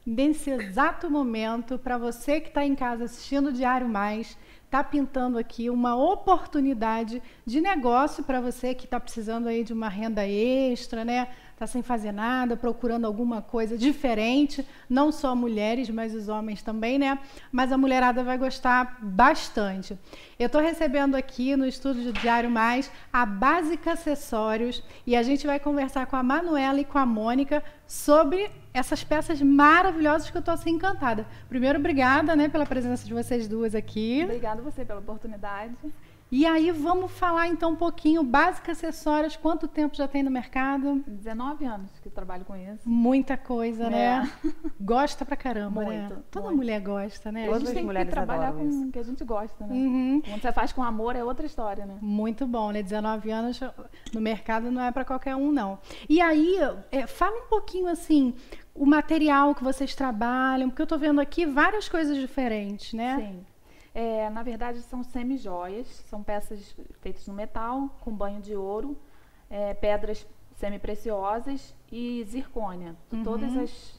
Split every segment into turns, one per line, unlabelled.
nesse exato momento, para você que está em casa assistindo o Diário Mais, está pintando aqui uma oportunidade de negócio para você que está precisando aí de uma renda extra, né? Está sem fazer nada, procurando alguma coisa diferente, não só mulheres, mas os homens também, né? Mas a mulherada vai gostar bastante. Eu estou recebendo aqui no estúdio do Diário Mais a Básica Acessórios e a gente vai conversar com a Manuela e com a Mônica sobre essas peças maravilhosas que eu estou assim encantada. Primeiro, obrigada, né, pela presença de vocês duas aqui.
Obrigada você pela oportunidade.
E aí vamos falar então um pouquinho, Básica Acessórios, quanto tempo já tem no mercado?
19 anos que trabalho com isso.
Muita coisa, né? Gosta pra caramba,
muito,
né? Toda
muito.
mulher gosta, né?
A gente tem que trabalhar com o que a gente gosta, né? Quando você faz com amor é outra história, né?
Muito bom, né? 19 anos no mercado não é para qualquer um, não. E aí, fala um pouquinho assim, o material que vocês trabalham, porque eu tô vendo aqui várias coisas diferentes, né?
Sim. Na verdade, são semi-joias, são peças feitas no metal, com banho de ouro, pedras semi-preciosas e zircônia. Todas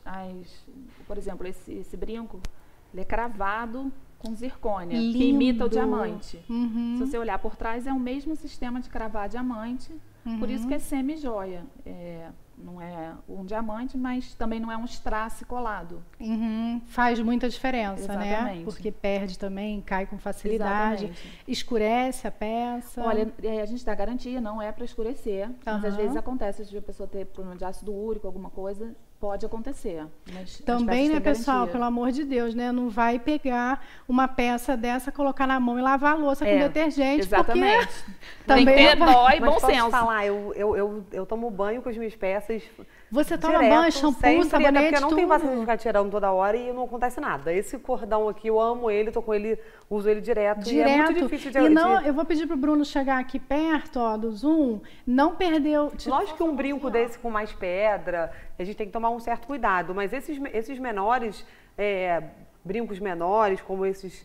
por exemplo, esse brinco, ele é cravado com zircônia,
Lindo.
que imita o diamante. Se você olhar por trás, é o mesmo sistema de cravar diamante, por isso que é semi-joia. Não é um diamante, mas também não é um strass colado.
Faz muita diferença,
Exatamente.
né? Porque perde também, cai com facilidade, escurece a peça.
Olha, a gente dá garantia, não é para escurecer, mas às vezes acontece de a pessoa ter problema de ácido úrico, alguma coisa, pode acontecer. Mas
também, né, pessoal,
garantia.
pelo amor de Deus, né? Não vai pegar uma peça dessa, colocar na mão e lavar a louça com detergente,
exatamente.
porque
também
também
ter dó e bom
posso
senso.
falar, eu tomo banho com as minhas peças.
Você toma
direto,
banho, shampoo,
sempre,
sabonete,
porque eu não tenho paciência de
tudo.
ficar tirando toda hora e não acontece nada. Esse cordão aqui, eu amo ele, tô com ele, uso ele direto. E é muito difícil de...
E não, eu vou pedir pro Bruno chegar aqui perto, ó, do zoom, não perdeu...
Lógico que um brinco desse com mais pedra, a gente tem que tomar um certo cuidado, mas esses menores, brincos menores, como esses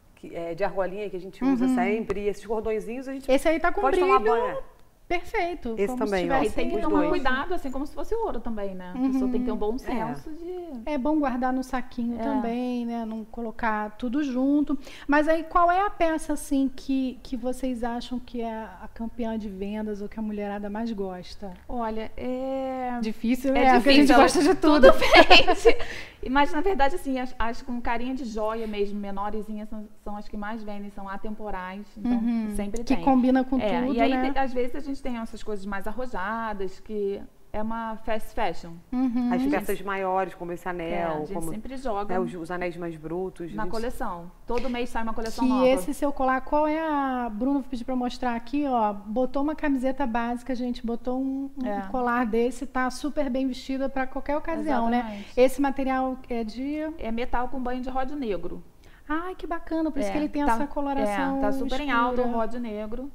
de argolinha que a gente usa sempre, e esses cordõezinhos, a gente
esse aí tá com
pode
brilho
tomar banho.
perfeito.
Esse
como
também,
se
ó.
tivesse-
E tem que
Os
tomar
dois.
cuidado, assim como se fosse ouro também, né? A pessoa tem que ter um bom senso de...
É bom guardar no saquinho também, né? Não colocar tudo junto. Mas aí, qual é a peça, assim, que vocês acham que é a campeã de vendas ou que a mulherada mais gosta?
Olha,
Difícil, né?
É
Porque a gente
difícil,
gosta de tudo.
vende. Mas, na verdade, assim, as com carinha de joia mesmo, menorzinhas, são as que mais vendem, são atemporais, então sempre
Que
tem.
combina com tudo,
E aí,
né?
às vezes, a gente tem essas coisas mais arrojadas, que é uma fast fashion.
As peças maiores, como esse
a
anel,
gente
como
sempre joga
os anéis mais brutos.
na coleção. Todo mês sai uma coleção
Que
nova.
esse seu colar, qual é a... Bruno, vou pedir para mostrar aqui, ó. Botou uma camiseta básica, gente. Botou um colar desse, tá super bem vestida para qualquer ocasião, né?
Exatamente.
Esse material é de...
É metal com banho de ródio negro.
Ai, que bacana. Por isso que ele tem essa coloração
Tá super em
escura.
alta o ródio negro.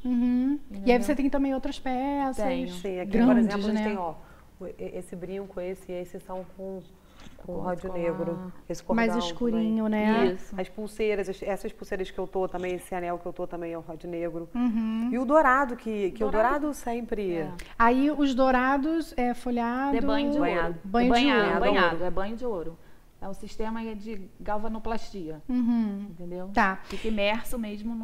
E aí você tem também outras peças.
Tenho.
Sim, aqui,
grandes,
por exemplo, a gente
né?
tem, ó, esse brinco, esses são com ródio
colar.
negro. Esse cordão
Mais escurinho, né?
Isso.
As pulseiras, essas pulseiras que eu tô também, esse anel que eu tô também é o ródio negro. E o dourado, que o dourado sempre...
Aí os dourados é folhado.
É banho de ouro.
Banho de ouro.
Banhado, é banho de ouro. É um sistema de galvanoplastia, entendeu?
Tá.
Fica imerso mesmo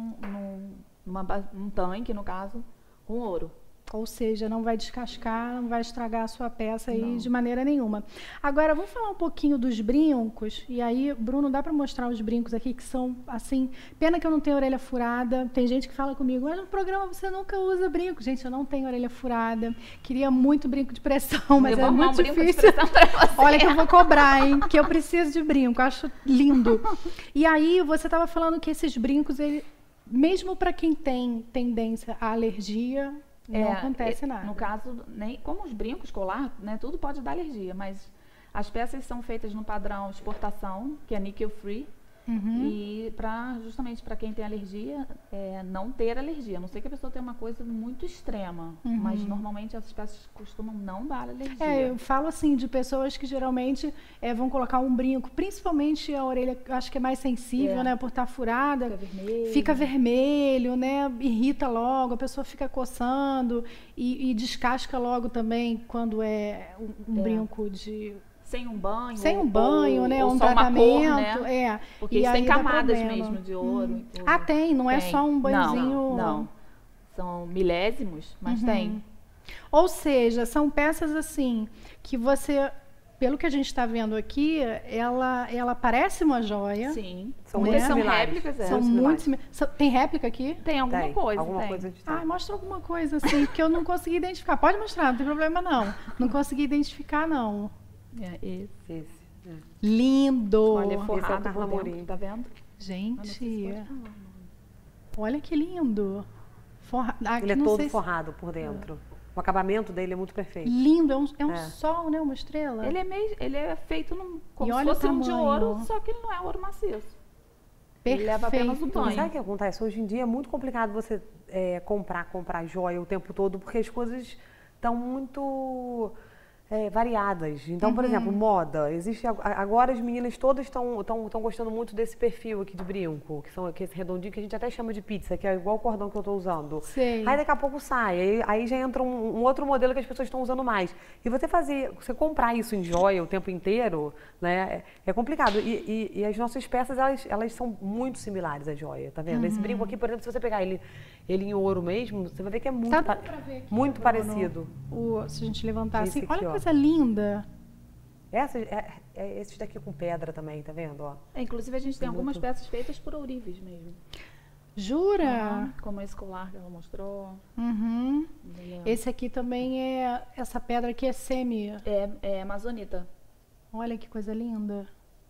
num tanque, no caso, com ouro.
Ou seja, não vai descascar, não vai estragar a sua peça aí de maneira nenhuma. Agora, vamos falar um pouquinho dos brincos. E aí, Bruno, dá para mostrar os brincos aqui que são, assim... Pena que eu não tenho orelha furada. Tem gente que fala comigo, mas no programa você nunca usa brinco. Gente, eu não tenho orelha furada. Queria muito brinco de pressão, mas
Eu vou
é
arrumar
muito
um brinco de
difícil.
pressão pra você.
Olha que eu vou cobrar, hein? Que eu preciso de brinco. Acho lindo. E aí, você estava falando que esses brincos, mesmo para quem tem tendência à alergia... Não acontece nada.
No caso, como os brincos, colar, né, tudo pode dar alergia, mas as peças são feitas no padrão exportação, que é nickel free, e justamente para quem tem alergia, não ter alergia. A não sei que a pessoa tenha uma coisa muito extrema, mas normalmente essas peças costumam não dar alergia.
Eu falo assim de pessoas que geralmente vão colocar um brinco, principalmente a orelha, acho que é mais sensível, né, por estar furada, fica vermelho, né, irrita logo, a pessoa fica coçando e descasca logo também quando é um brinco de
sem um banho.
Sem um banho, né?
Ou
Um
só
tratamento.
Uma cor, né? Porque
E
isso tem
aí dá
camadas
problema.
mesmo de ouro. E tudo.
Ah, tem? Não é
Tem.
só um banhozinho.
Não. São milésimos, mas tem.
Ou seja, são peças assim que você, pelo que a gente está vendo aqui, ela parece uma joia.
Sim.
São
Muitas
muito
são
similares.
réplicas,
São muito Tem réplica aqui?
Tem alguma
Tem,
coisa.
alguma
tem.
coisa a gente tem.
Ai, mostra alguma coisa assim que eu não consegui identificar. Pode mostrar, não tem problema não. Não consegui identificar não.
Esse.
Lindo.
Olha, é
Esse é o
forrado
Carla
por dentro,
Amorim.
tá vendo?
Gente, olha que lindo. Aqui,
Ele é
não
todo
sei se-
forrado por dentro. O acabamento dele é muito perfeito.
Lindo, é um
É.
sol, né? Uma estrela.
Ele é feito como
E
se
olha o
fosse um de
tamanho.
ouro, só que ele não é ouro maciço. Ele leva apenas o
Perfeito.
banho.
Sabe o que acontece? Hoje em dia é muito complicado você comprar joia o tempo todo, porque as coisas estão muito variadas. Então, por exemplo, moda. Existe agora as meninas todas estão gostando muito desse perfil aqui de brinco, que é esse redondinho que a gente até chama de pizza, que é igual o cordão que eu estou usando.
Sei.
Aí daqui a pouco sai, aí já entra um outro modelo que as pessoas estão usando mais. E você comprar isso em joia o tempo inteiro, né, é complicado. E as nossas peças, elas são muito similares à joia, tá vendo? Esse brinco aqui, por exemplo, se você pegar ele em ouro mesmo, você vai ver que é muito,
Tá dando pra ver aqui,
muito
Bruno?
parecido.
Se a gente levantar
Esse
assim,
aqui,
olha que
ó.
coisa linda.
Esses daqui com pedra também, tá vendo? Ó.
Inclusive, a gente tem algumas peças feitas por ourives mesmo.
Jura?
Como esse colar que ela mostrou.
Uhum.
Entendeu?
Esse aqui também essa pedra aqui é semi.
É amazonita.
Olha que coisa linda.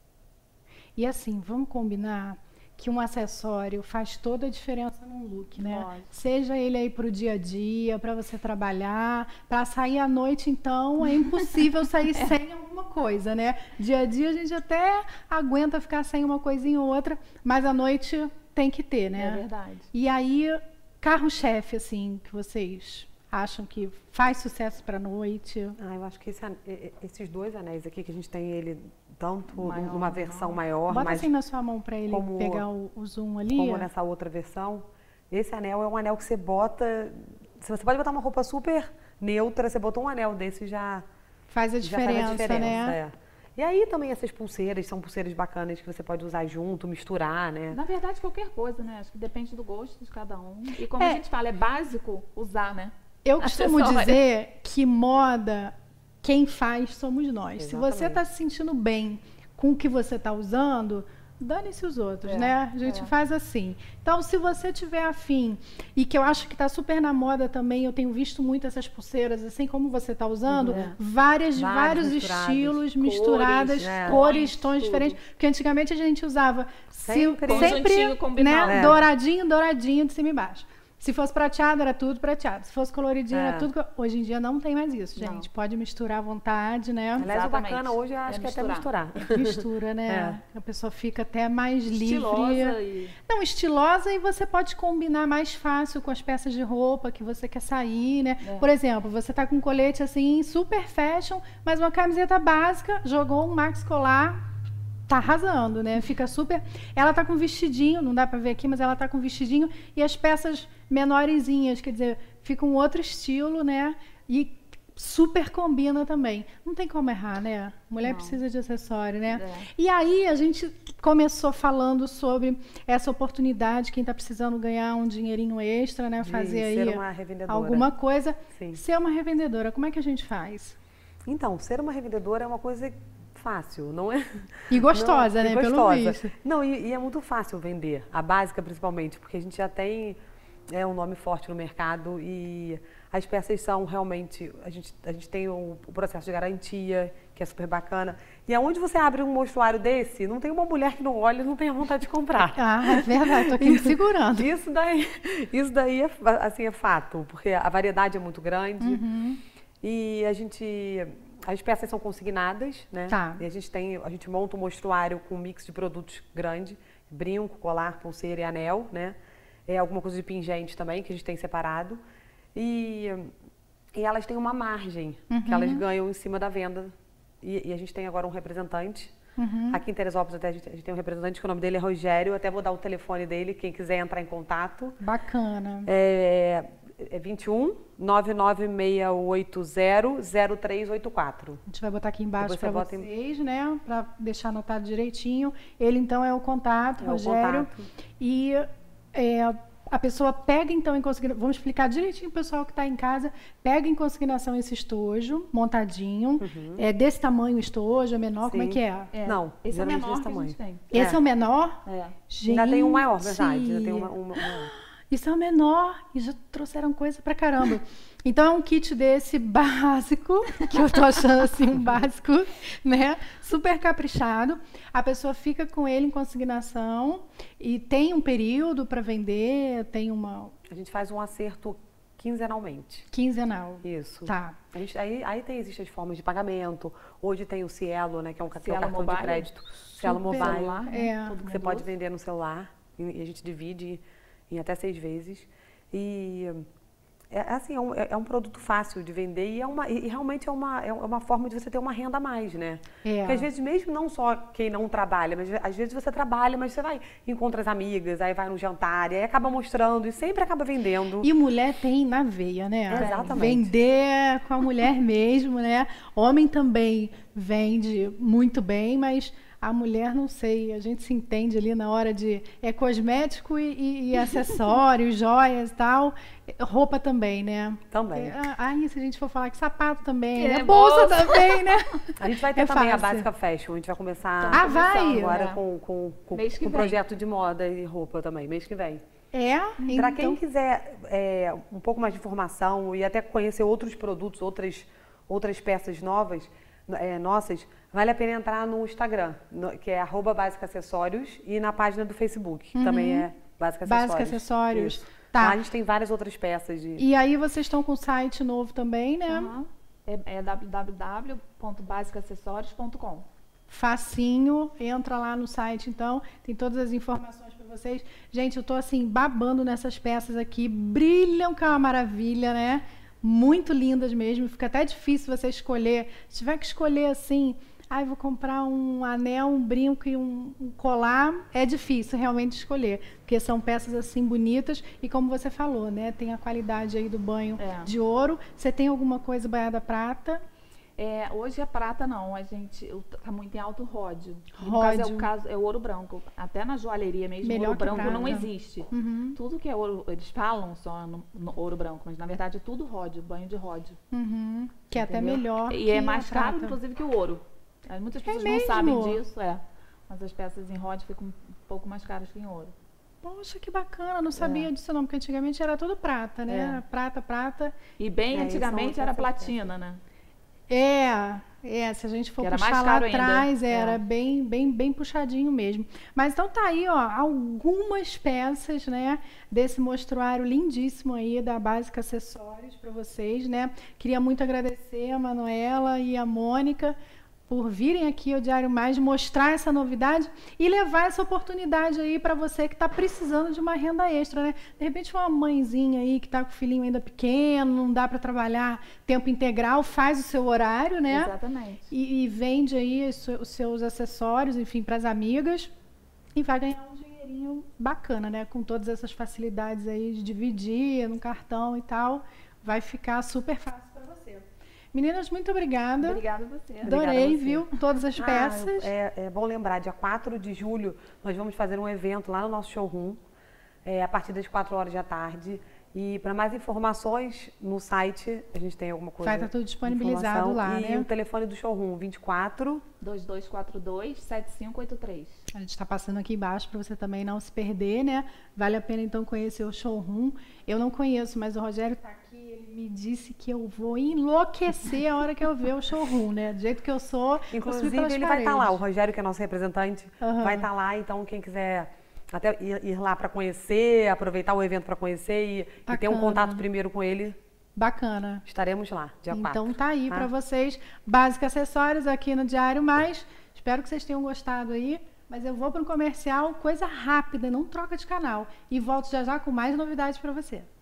E assim, vamos combinar que um acessório faz toda a diferença num look, né?
Lógico.
Seja ele aí pro dia a dia, para você trabalhar, para sair à noite, então é impossível sair sem alguma coisa, né? Dia a dia a gente até aguenta ficar sem uma coisinha ou outra, mas à noite tem que ter, né?
É verdade.
E aí, carro-chefe, assim, que vocês acham que faz sucesso para noite?
Eu acho que esses dois anéis aqui, que a gente tem ele tanto
Maior,
numa versão maior,
Bota
mas
assim na sua mão para ele
como-
pegar o zoom ali.
como nessa outra versão. Esse anel é um anel que você bota... Você pode botar uma roupa super neutra, você botou um anel desse já
Faz a
já faz
diferença,
a diferença,
né?
é. E aí também essas pulseiras, são pulseiras bacanas que você pode usar junto, misturar, né?
Na verdade, qualquer coisa, né? Acho que depende do gosto de cada um. E como
É.
a gente fala, é básico usar, né?
Eu costumo
Acessório.
dizer que moda, quem faz somos nós. Se você
Exatamente.
está se sentindo bem com o que você está usando, dane-se os outros, né? A gente faz assim. Então, se você tiver afim, e que eu acho que está super na moda também, eu tenho visto muito essas pulseiras, assim como você está usando, vários
Vários
estilos,
misturados.
misturadas,
Cores, né?
cores, tons
Tudo.
diferentes. Porque antigamente a gente usava
Sempre.
Conjuntinho combinado.
né,
É.
douradinho de cima e baixo. Se fosse prateado, era tudo prateado. Se fosse coloridinho, era
É.
tudo... Hoje em dia não tem mais isso,
Não.
gente. Pode misturar à vontade, né?
Aliás, o
Exatamente.
bacana hoje eu acho
É
que é até misturar.
Mistura, né? A pessoa fica até mais
Estilosa
livre.
e...
Não, estilosa, e você pode combinar mais fácil com as peças de roupa que você quer sair, né? Por exemplo, você tá com um colete assim, super fashion, mas uma camiseta básica, jogou um Max Colar, tá arrasando, né? Fica super... Ela tá com vestidinho, não dá pra ver aqui, mas ela tá com vestidinho e as peças menorzinhas, quer dizer, fica um outro estilo, né? E super combina também. Não tem como errar, né? Mulher
Não.
precisa de acessório, né?
É.
E aí a gente começou falando sobre essa oportunidade, quem está precisando ganhar um dinheirinho extra, né?
De
Fazer
ser
aí
uma revendedora.
alguma coisa.
Sim.
Ser uma revendedora, como é que a gente faz?
Então, ser uma revendedora é uma coisa fácil, não é?
E gostosa,
Não,
né?
e
Pelo
gostosa.
visto.
Não, e é muito fácil vender, a básica principalmente, porque a gente já tem um nome forte no mercado e as peças são realmente... A gente tem o processo de garantia, que é super bacana. E aonde você abre um mostruário desse, não tem uma mulher que não olha e não tenha vontade de comprar.
Ah, é verdade, tô aqui me segurando.
Isso daí é fato, porque a variedade é muito grande e as peças são consignadas, né?
Tá.
E a gente monta um mostruário com um mix de produtos grande, brinco, colar, pulseira e anel, né? Alguma coisa de pingente também, que a gente tem separado. E elas têm uma margem que elas ganham em cima da venda. E a gente tem agora um representante. Aqui em Teresópolis até a gente tem um representante, que o nome dele é Rogério. Até vou dar o telefone dele, quem quiser entrar em contato.
Bacana.
É 21 99680 0384.
A gente vai botar aqui embaixo para
bota
vocês, né? Para deixar anotado direitinho. Ele, então, é o contato, Rogério. E a pessoa pega, então, em consignação... Vamos explicar direitinho pro pessoal que está em casa. Pega em consignação esse estojo, montadinho. É desse tamanho o estojo, é menor? Sim. Como é que é?
Não,
esse é o menor
desse
que
tamanho.
a gente tem.
Esse é o menor? Gente,
ainda tem um maior, verdade. Ainda tem um maior.
Isso é o menor. E já trouxeram coisa pra caramba. Então, é um kit desse básico, que eu tô achando assim, um básico, né? Super caprichado. A pessoa fica com ele em consignação e tem um período para vender, tem uma...
A gente faz um acerto quinzenalmente.
Quinzenal.
Isso.
Tá.
Aí existem as formas de pagamento. Hoje tem o Cielo, né? Que é um cartão
mobile,
de crédito. Cielo Mobile.
Celular,
que você pode vender no celular. E a gente divide em até 6 vezes. E... é um produto fácil de vender e realmente é uma forma de você ter uma renda a mais, né? Porque às vezes, mesmo não só quem não trabalha, mas às vezes você trabalha, mas você vai, encontra as amigas, aí vai no jantar, e aí acaba mostrando e sempre acaba vendendo.
E mulher tem na veia, né?
Exatamente.
Vender com a mulher mesmo, né? Homem também vende muito bem, mas... A mulher, não sei, a gente se entende ali na hora de... É cosmético e acessórios, joias e tal. Roupa também, né?
Também.
Se a gente for falar que sapato também, né? Bolsa também, né?
A gente vai ter também a Básica Fashion. A gente vai começar
vai?
Agora com o projeto de moda e roupa também, mês que vem. Para quem quiser um pouco mais de informação e até conhecer outros produtos, outras peças novas, nossas, vale a pena entrar no Instagram, que é @básicacessórios, e na página do Facebook, que também é Básica Acessórios.
Básica Acessórios.
Tá. Lá a gente tem várias outras peças.
E aí vocês estão com um site novo também, né?
É www.basicacessorios.com.
Facinho, entra lá no site, então, tem todas as informações para vocês. Gente, eu tô assim, babando nessas peças aqui, brilham que é uma maravilha, né? Muito lindas mesmo, fica até difícil você escolher. Se tiver que escolher assim, vou comprar um anel, um brinco e um colar, é difícil realmente escolher, porque são peças assim bonitas e como você falou, né, tem a qualidade aí do banho de ouro. Você tem alguma coisa banhada prata?
Hoje a prata não, a gente tá muito em alto ródio. No caso é o ouro branco. Até na joalheria mesmo, melhor ouro branco prata. Não existe. Tudo que é ouro, eles falam só no ouro branco, mas na verdade é tudo ródio, banho de ródio.
Que é até melhor.
E é mais caro, inclusive, que o ouro. Muitas pessoas não sabem disso, mas as peças em ródio ficam um pouco mais caras que em ouro.
Poxa, que bacana, não sabia disso não, porque antigamente era tudo prata, né? Prata.
E bem antigamente era platina, né?
Se a gente for puxar lá atrás, era bem puxadinho mesmo. Mas então tá aí, ó, algumas peças, né, desse mostruário lindíssimo aí da Básica Acessórios para vocês, né? Queria muito agradecer a Manuela e a Mônica por virem aqui ao Diário Mais, mostrar essa novidade e levar essa oportunidade aí para você que está precisando de uma renda extra, né? De repente uma mãezinha aí que está com o filhinho ainda pequeno, não dá para trabalhar tempo integral, faz o seu horário, né?
Exatamente.
E vende aí os seus acessórios, enfim, para as amigas e vai ganhar um dinheirinho bacana, né? Com todas essas facilidades aí de dividir no cartão e tal, vai ficar super fácil. Meninas, muito obrigada.
Obrigada a você.
Adorei, viu? Todas as peças.
É bom lembrar, dia 4 de julho, nós vamos fazer um evento lá no nosso showroom, a partir das 4 horas da tarde. E para mais informações, no site, a gente tem alguma coisa.
Vai estar tudo disponibilizado lá, né?
E o telefone do showroom, 24
2242-7583.
A gente está passando aqui embaixo para você também não se perder, né? Vale a pena, então, conhecer o showroom. Eu não conheço, mas o Rogério está aqui. Ele me disse que eu vou enlouquecer a hora que eu ver o showroom, né? Do jeito que eu sou.
Inclusive, ele vai estar lá. O Rogério, que é nosso representante, vai estar lá. Então, quem quiser até ir lá para conhecer, aproveitar o evento para conhecer e ter um contato primeiro com ele.
Bacana.
Estaremos lá, dia 4.
Então tá aí para vocês, Básica Acessórios aqui no Diário Mais. Espero que vocês tenham gostado aí, mas eu vou para um comercial, coisa rápida, não troca de canal. E volto já com mais novidades para você.